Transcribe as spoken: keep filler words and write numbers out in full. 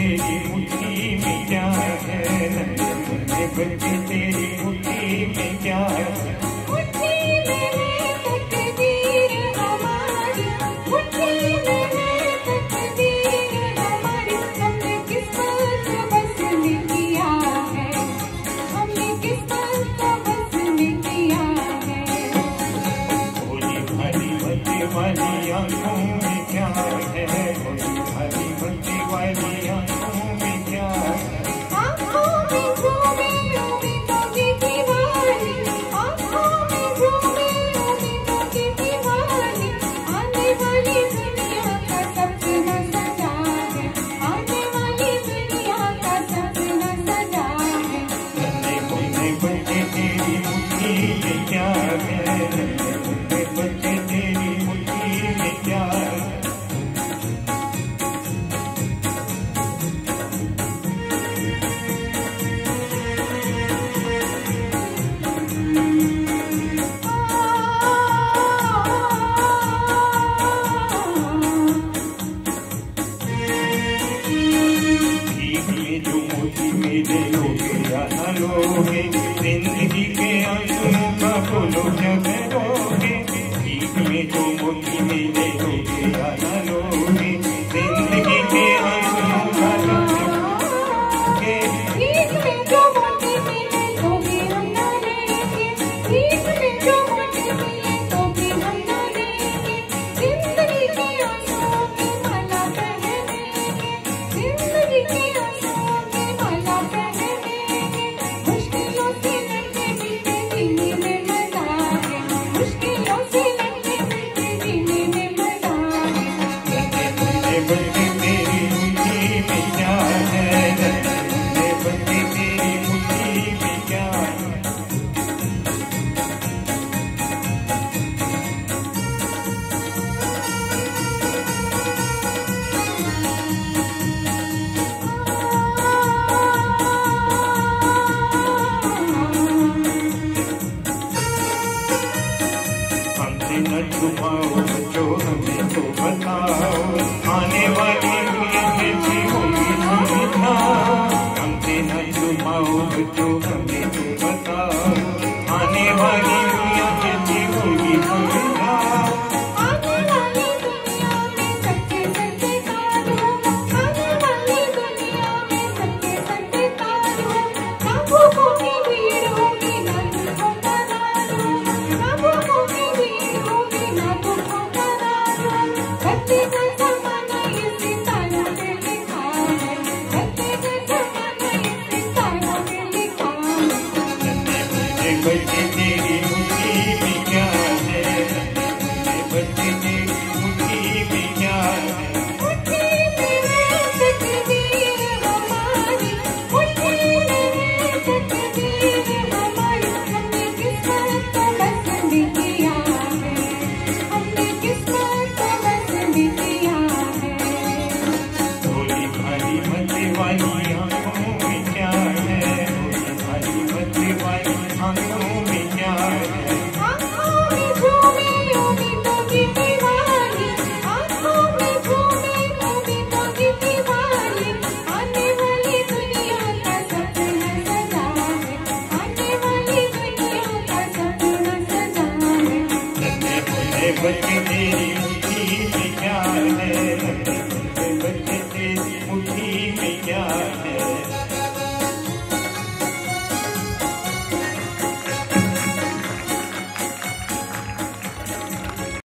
तेरी मुट्ठी में क्या है, नन्हे मुन्ने बच्चे तेरी मुट्ठी में क्या है। मुट्ठी में है तकदीर हमारी, मुट्ठी में है तकदीर हमारी। हमने किस्मत को बस में किया है, हमने किस्मत को बस में किया है। भोली भाली बच्चे वाली आंखों में क्या है, भोली भाली बच्चे वाली आंखों में क्या है। आँखों में झूमे उम्मीदों की दीवानी, आँखों में झूमे उम्मीदों की दीवानी। आने वाली दुनिया का सपना सजा है, आने वाली दुनिया का सपना सजा है। नन्हे मुन्ने बच्चे तेरी मुट्ठी में क्या है, नन्हे मुन्ने बच्चे तेरी मुट्ठी में क्या है। जो मोती मेरे लोगे या न लोगे, जिंदगी के आंसुओं का बोलो क्या करोगे। भीख में जो मोती मेरे लोगे या न लोगे, जिंदगी के आंसुओं का बोलो क्या करोगे। भीख में जो मोती मिले तो भी हम न लेंगे, भीख में जो मोती मिले तो भी हम न लेंगे। जिंदगी के आंसुओं की माला पहनेंगे, जिंदगी के आंसुओं की माला पहनेंगे। मुश्किलों से लड़के मिलते जीने में मजा है, मुश्किलों से लड़के मिलते जीने में मजा है। नन्हे मुन्ने बच्चे तेरी मुट्ठी में क्या है, नन्हे मुन्ने बच्चे तेरी मुट्ठी में क्या है। हमसे न छुपाओ बच्चों, हमें तो बताओ आने वाली